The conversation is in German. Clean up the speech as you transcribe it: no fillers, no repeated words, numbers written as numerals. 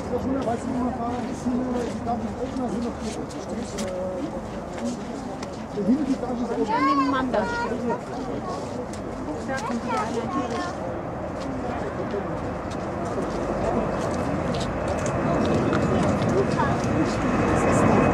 weißt du, wie man fahren? Die darf nicht öffnen, sind noch hinten die darf nicht öffnen. An den Mann da steht. Da kommt wieder einer hier. Das ist